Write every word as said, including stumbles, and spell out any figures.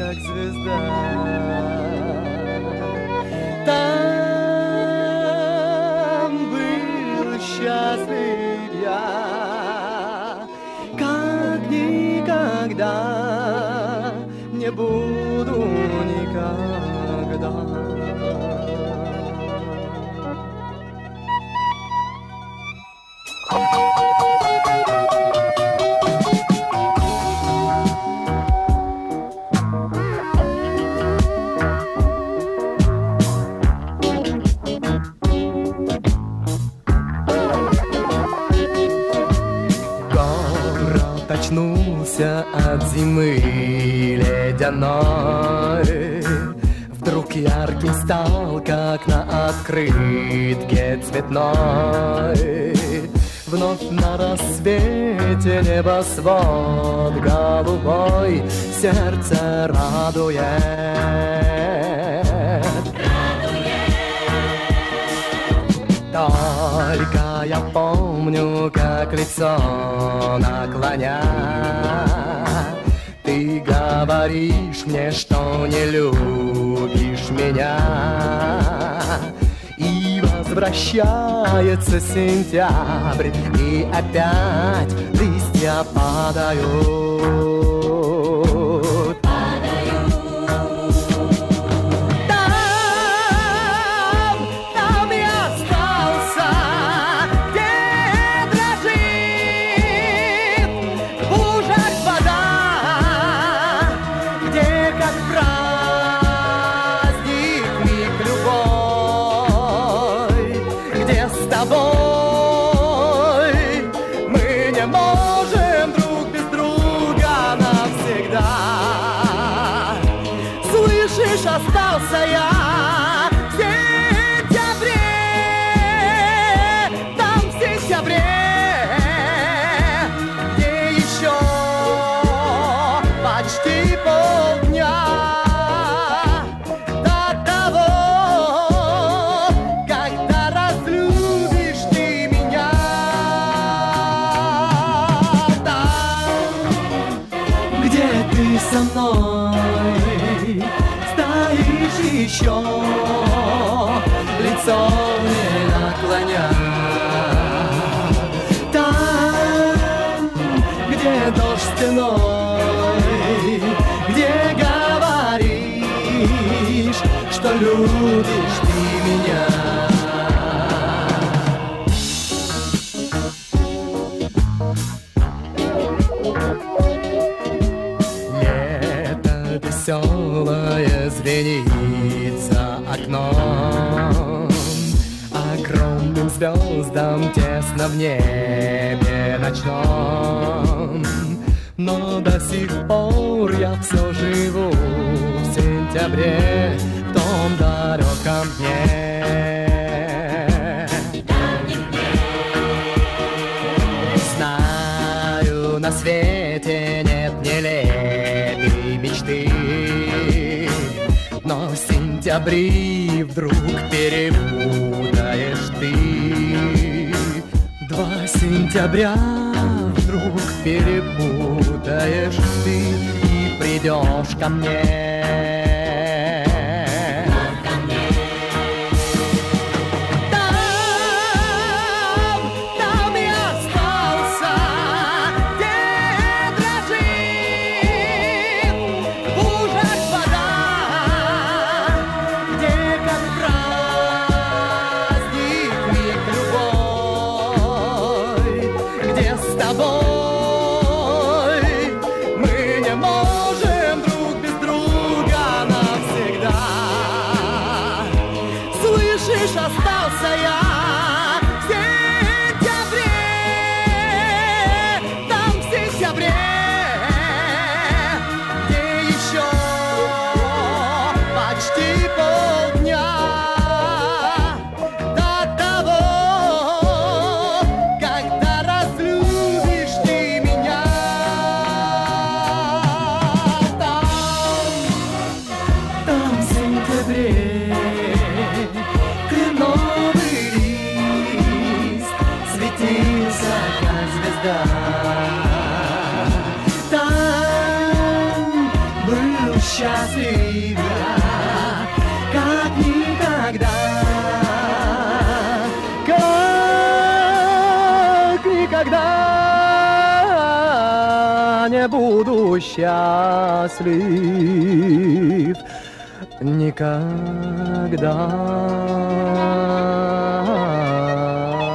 как звезда. Там был счастлив я, как никогда не буду никогда. Очнулся от зимы ледяной, вдруг ярким стал, как на открытке цветной. Вновь на рассвете небосвод голубой сердце радует. Только я помню, как лицо наклоня, ты говоришь мне, что не любишь меня. И возвращается сентябрь, и опять листья падают. Остался я в сентябре, там в сентябре, где еще почти полдня до того, когда разлюбишь ты меня. Там, где ты со мной еще, лицо не наклоня. Там, где дождь стеной, где говоришь, что любишь ты меня. Лето веселое звенит за окном, огромным звездам тесно в небе ночном. Но до сих пор я все живу в сентябре, в том далеком дне. Знаю, на свете нет нелепей мечты, но в сентябре вдруг перепутаешь ты. Два сентября вдруг перепутаешь ты и придешь ко мне. Остался я в сентябре, там в сентябре, где еще почти полдня до того, когда разлюбишь ты меня. Там, там в сентябре там был счастлив буду счастлив никогда.